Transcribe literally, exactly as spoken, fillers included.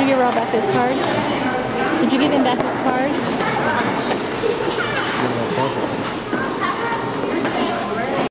you give Rob back his card? Did you give him back his card?